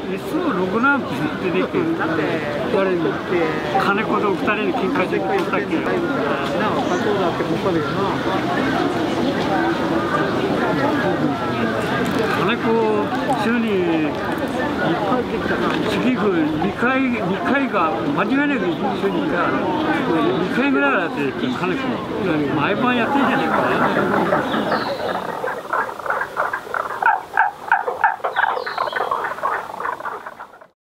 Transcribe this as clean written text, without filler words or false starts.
いつも6ナンプってできる。誰に金子と2人に喧嘩してくれたっけよ。金子週に月2回が間違いなく週に1回2回ぐらいやってる金子毎晩やってんじゃねえか。